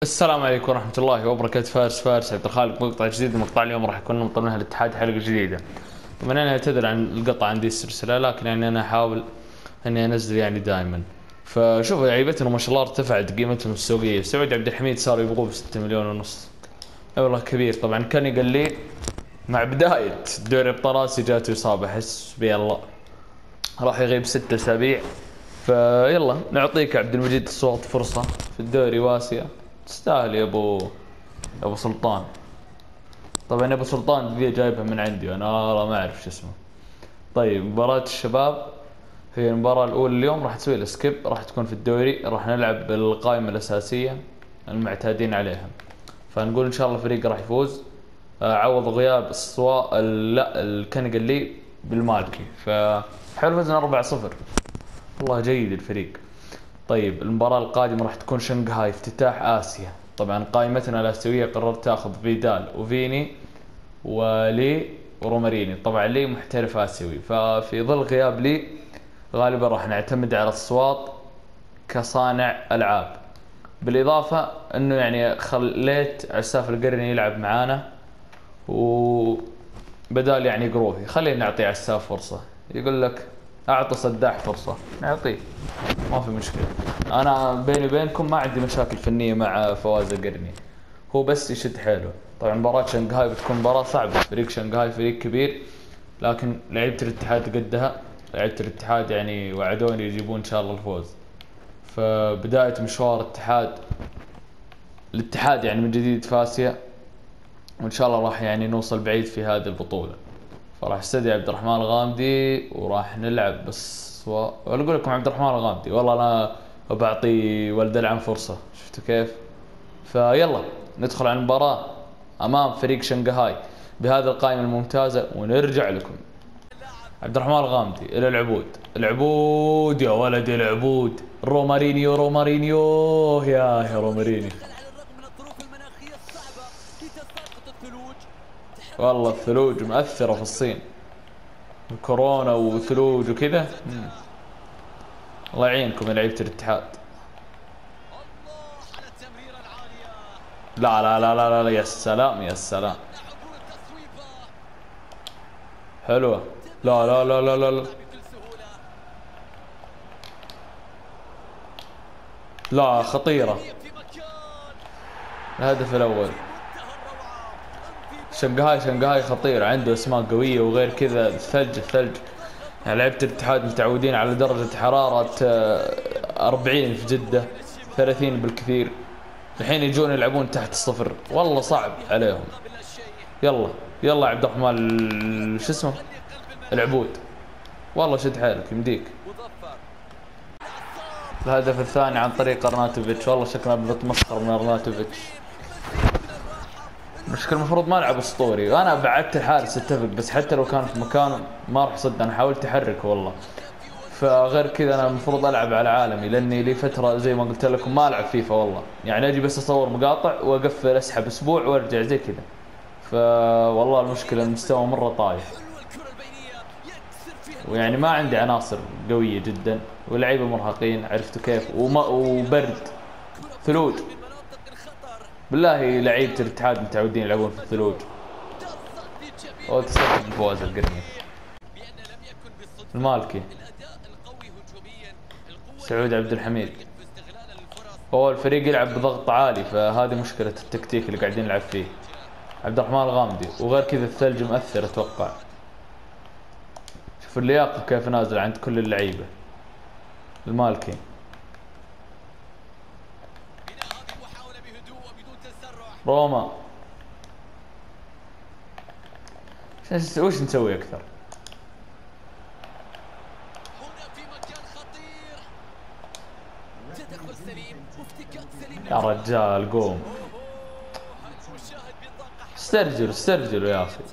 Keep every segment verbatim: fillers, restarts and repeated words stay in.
السلام عليكم ورحمة الله وبركاته. فارس فارس عبد الخالق، مقطع جديد. مقطع اليوم راح يكون من ضمنها الاتحاد حلقة جديدة. طبعا أنا أعتذر عن القطع عندي السلسلة، لكن يعني أنا أحاول إني أنزل يعني دائما. فشوف لعيبتنا ما شاء الله ارتفعت قيمتهم السوقية. سعود عبد الحميد صار يبغوه بستة مليون ونص. أي والله كبير. طبعا كان يقول لي مع بداية دوري ابطال اسيا جاته إصابة، حس بي الله راح يغيب ستة أسابيع. فيلا نعطيك عبد المجيد الصوت فرصة في الدوري واسيا. تستاهل يا ابو يا ابو سلطان. طبعا ابو سلطان ذي جايبها من عندي انا، والله ما اعرف شو اسمه. طيب مباراة الشباب هي المباراة الأولى اليوم، راح تسوي السكيب، راح تكون في الدوري. راح نلعب بالقائمة الأساسية المعتادين عليها. فنقول إن شاء الله فريق راح يفوز. عوض غياب الصوا لا الكنقلي بالمالكي. فحلو فزنا أربعة صفر، والله جيد الفريق. طيب المباراة القادمة راح تكون شنغهاي افتتاح آسيا. طبعا قائمتنا الآسيوية قررت تاخذ فيدال وفيني ولي وروماريني. طبعا لي محترف آسيوي، ففي ظل غياب لي غالبا راح نعتمد على الصواط كصانع ألعاب. بالإضافة أنه يعني خليت عساف القرني يلعب معانا، وبدال يعني قروفي خلينا نعطي عساف فرصة. يقول لك أعطي صداح فرصة، نعطيه ما في مشكلة. أنا بيني وبينكم ما عندي مشاكل فنية مع فواز القرني، هو بس يشد حيله. طبعا مباراة شنغهاي بتكون مباراة صعبة. فريق شنغهاي فريق كبير، لكن لعيبة الاتحاد قدها. لعيبة الاتحاد يعني وعدوني يجيبون إن شاء الله الفوز. فبداية مشوار الاتحاد الاتحاد يعني من جديد في آسيا، وإن شاء الله راح يعني نوصل بعيد في هذه البطولة. فراح استدعي عبد الرحمن الغامدي وراح نلعب بس و... وأنا أقول لكم عبد الرحمن الغامدي والله أنا بعطي ولد العم فرصة. شفتوا كيف؟ فيلا ندخل على المباراة أمام فريق شنغهاي بهذه القائمة الممتازة ونرجع لكم. عبد الرحمن الغامدي إلى العبود. العبود يا ولد العبود. رومارينيو رومارينيو يا يا رومارينيو. والله الثلوج مأثرة في الصين، كورونا وثلوج وكذا. الله يعينكم يا لعيبة الاتحاد. لا لا لا لا لا يا سلام يا سلام، حلوة. لا لا لا لا لا لا, لا خطيرة. الهدف الأول. شنغهاي شنغهاي خطير، عنده اسماء قوية، وغير كذا الثلج الثلج. يعني لعيبة الاتحاد متعودين على درجة حرارة أربعين في جدة، ثلاثين بالكثير. الحين يجون يلعبون تحت الصفر، والله صعب عليهم. يلا يلا عبد الرحمن شو اسمه العبود، والله شد حيلك يمديك. الهدف الثاني عن طريق ارناتوفيتش. والله شكلنا بنتمسخر من ارناتوفيتش. المشكلة المفروض ما العب اسطوري، وانا بعدت الحارس اتفق، بس حتى لو كان في مكانه ما راح صد. انا حاولت احركه والله. فغير كذا انا المفروض العب على عالمي، لاني لي فترة زي ما قلت لكم ما العب فيفا والله. يعني اجي بس اصور مقاطع واقفل اسحب اسبوع وارجع زي كذا. فوالله المشكلة المستوى مرة طايح، ويعني ما عندي عناصر قوية جدا، ولعيبة مرهقين عرفتوا كيف، وما وبرد ثلوج. بالله لعيبة الاتحاد متعودين يلعبون في الثلوج. او تصدق بفواز القرني. المالكي سعود عبد الحميد. هو الفريق يلعب بضغط عالي، فهذه مشكلة التكتيك اللي قاعدين نلعب فيه. عبد الرحمن الغامدي. وغير كذا الثلج مؤثر اتوقع. شوف اللياقة كيف نازل عند كل اللعيبة. المالكي روما. وش نسوي اكثر؟ يا رجال قوم، استرجلوا استرجلوا يا اخي.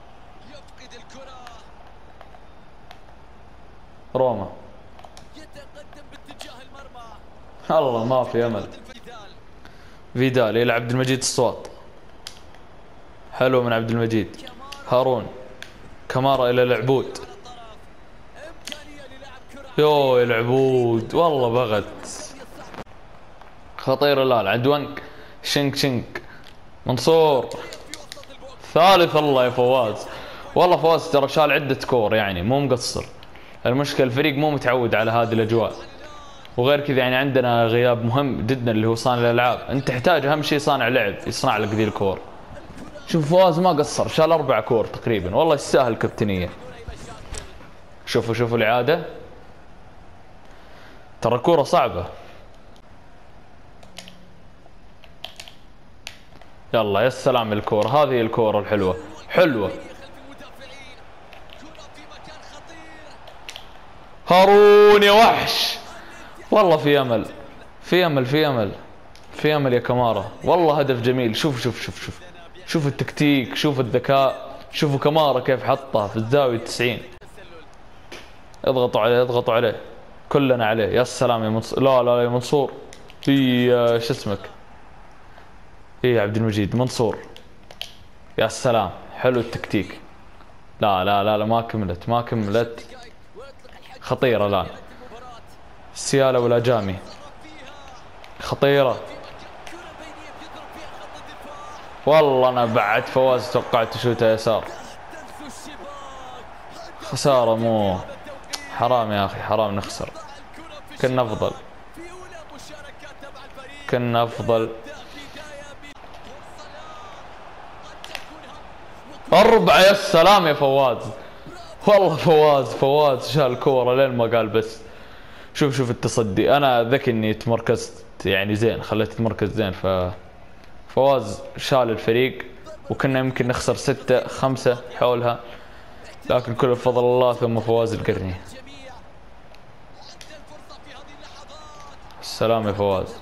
روما الله ما في امل. فيدال الى عبد المجيد الصوت. حلو من عبد المجيد. هارون كمارا الى العبود. يو العبود والله بغت خطير. الان عند ونك شنك شنك منصور ثالث. الله يا فواز، والله فواز ترى شال عدة كور يعني مو مقصر. المشكلة الفريق مو متعود على هذه الأجواء، وغير كذا يعني عندنا غياب مهم جدا اللي هو صانع الألعاب. أنت تحتاج أهم شيء صانع لعب يصنع لك ذي الكور. شوف فواز ما قصر، شال أربع كور تقريبا، والله يستاهل كابتنية. شوفوا شوفوا الإعادة، ترى كورة صعبة. يلا يا سلام الكورة، هذه الكورة الحلوة حلوة. هارون يا وحش، والله في امل في امل في امل في امل يا كمارا، والله هدف جميل. شوف شوف شوف شوف شوف التكتيك، شوف الذكاء، شوفوا كمارا كيف حطها في الزاوية تسعين. اضغطوا عليه اضغطوا عليه كلنا عليه. يا سلام يا منصور، لا لا يا منصور، في شو اسمك، ايه عبد المجيد منصور. يا سلام حلو التكتيك. لا لا لا لا ما كملت ما كملت، خطيرة الآن. السيالة ولا جامي خطيرة. والله أنا بعد فواز توقعت شوتها يسار، خسارة. مو حرام يا أخي، حرام نخسر، كنا أفضل كنا أفضل. أربعة يا سلام يا فواز، والله فواز فواز شال الكورة لين ما قال بس. شوف شوف التصدي، أنا ذكي إني تمركزت يعني زين، خليت المركز زين. ف فواز شال الفريق، وكنا يمكن نخسر ستة خمسة حولها، لكن كل بفضل الله ثم فواز القرني. السلام يا فواز.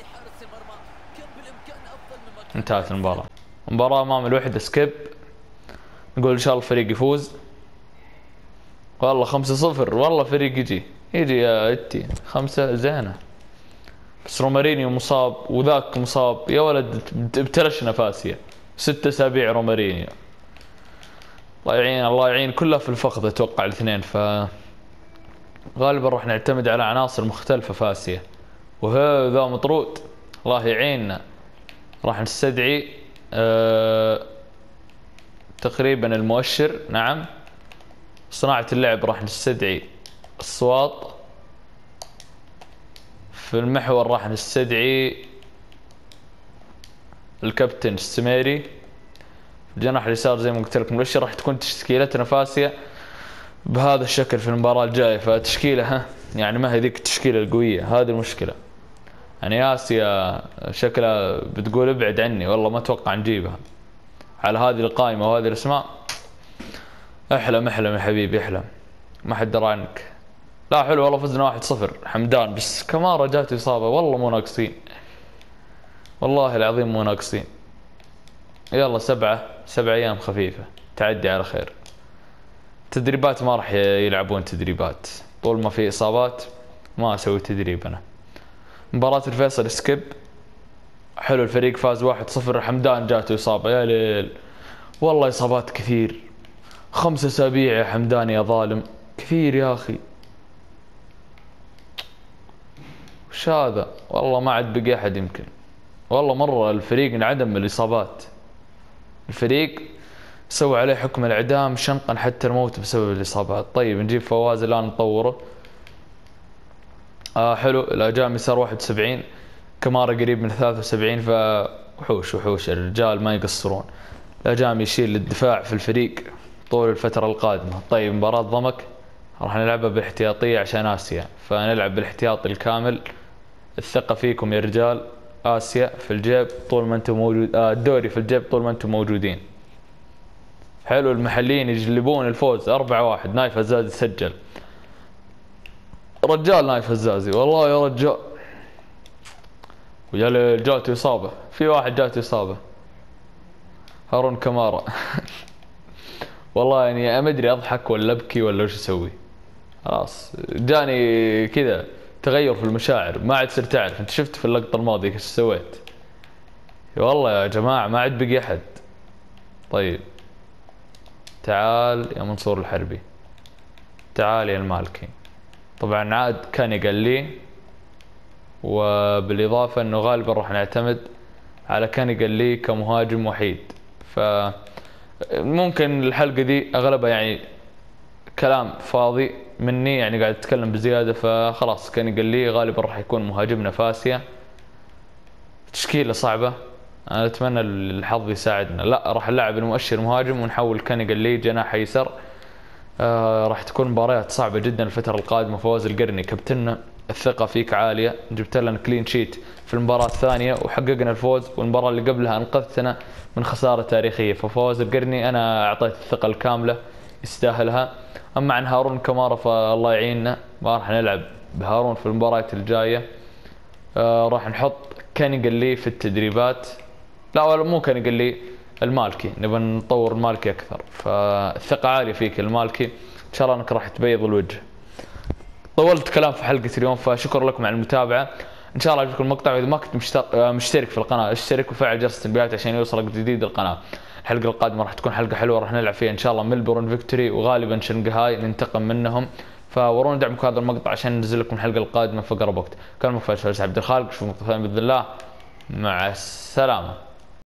انتهت المباراة، مباراة أمام الوحدة سكيب. نقول إن شاء الله الفريق يفوز. والله خمسة صفر، والله فريق يجي يجي يا اتي خمسة زينة. بس رومارينيو مصاب وذاك مصاب يا ولد، ابتلشنا فاسية ستة اسابيع رومارينيو. الله يعين الله يعين، كلها في الفخذ اتوقع الاثنين. ف غالبا راح نعتمد على عناصر مختلفة فاسية، وهذا مطرود الله يعيننا. راح نستدعي أه... تقريبا المؤشر، نعم صناعة اللعب راح نستدعي الصواط. في المحور راح نستدعي الكابتن السميري. في الجناح اليسار زي ما قلت لكم الوش راح تكون تشكيلتنا فاسية بهذا الشكل في المباراة الجاية. فتشكيلة ها يعني ما هي ذيك التشكيلة القوية، هذه المشكلة. يعني آسيا شكلها بتقول ابعد عني، والله ما اتوقع نجيبها على هذه القائمة وهذه الاسماء. احلم احلم يا حبيبي احلم، ما حد درى عنك. لا حلو والله فزنا واحد صفر حمدان، بس كمارا جات إصابة، والله مو ناقصين، والله العظيم مو ناقصين. يلا سبعة سبع أيام خفيفة تعدي على خير. تدريبات ما راح يلعبون تدريبات طول ما في إصابات، ما أسوي تدريب أنا. مباراة الفيصل سكيب حلو، الفريق فاز واحد صفر. حمدان جاته إصابة يا ليل، والله إصابات كثير. خمسة أسابيع يا حمدان يا ظالم، كثير يا أخي. وش هذا؟ والله ما عاد بقي أحد يمكن، والله مرة الفريق انعدم من الإصابات. الفريق سوى عليه حكم الإعدام شنقا حتى الموت بسبب الإصابات. طيب نجيب فواز الآن نطوره. آه حلو، الأجامي صار واحد وسبعين، كمارا قريب من ثلاثة وسبعين. ف وحوش وحوش الرجال ما يقصرون. الأجامي يشيل الدفاع في الفريق طول الفترة القادمة. طيب مباراة ضمك راح نلعبها بالاحتياطية عشان آسيا، فنلعب بالاحتياطي الكامل. الثقة فيكم يا رجال. آسيا في الجيب طول ما انتم موجود، آه الدوري في الجيب طول ما انتم موجودين. حلو، المحليين يجلبون الفوز أربعة واحد. نايف هزازي سجل، رجال نايف هزازي والله يا رجال. ويا جاته إصابة، في واحد جاته إصابة، هارون كمارا. والله يعني ما ادري اضحك ولا ابكي ولا وش اسوي. خلاص جاني كذا تغير في المشاعر، ما عاد صرت اعرف. انت شفت في اللقطة الماضية ايش سويت؟ والله يا جماعة ما عاد بقي احد. طيب تعال يا منصور الحربي، تعال يا المالكي. طبعا عاد كان قال لي، وبالاضافة انه غالبا راح نعتمد على كانيجالي كمهاجم وحيد. فممكن الحلقة دي اغلبها يعني كلام فاضي مني، يعني قاعد اتكلم بزيادة. فخلاص كانيجالي غالبا راح يكون مهاجمنا فاسية. تشكيلة صعبة، انا اتمنى الحظ يساعدنا. لا، راح نلعب المؤشر مهاجم ونحول كانيجالي جناح ايسر. آه راح تكون مباريات صعبة جدا الفترة القادمة. فواز القرني كابتننا، الثقة فيك عالية، جبت لنا كلين شيت في المباراة الثانية وحققنا الفوز، والمباراة اللي قبلها انقذتنا من خسارة تاريخية. ففواز القرني انا اعطيت الثقة الكاملة، يستاهلها. اما عن هارون كمارة فالله يعيننا، ما راح نلعب بهارون في المباريات الجاية. آه راح نحط كانيجالي في التدريبات. لا ولا مو كانيجالي، المالكي، نبغى نطور المالكي اكثر. فالثقة عالية فيك المالكي، ان شاء الله انك راح تبيض الوجه. طولت كلام في حلقة اليوم، فشكرا لكم على المتابعة. ان شاء الله عجبكم المقطع، واذا ما كنت مشترك, مشترك في القناة اشترك وفعل جرس التنبيهات عشان يوصلك جديد القناة. الحلقة القادمة راح تكون حلقة حلوة، راح نلعب فيها ان شاء الله ميلبورن فيكتوري وغالبا شنغهاي ننتقم منهم. فورونا دعمكم هذا المقطع عشان ننزل لكم الحلقة القادمة في اقرب وقت. كان مفاجأة عبد الخالق، اشوفكم باذن الله، مع السلامة.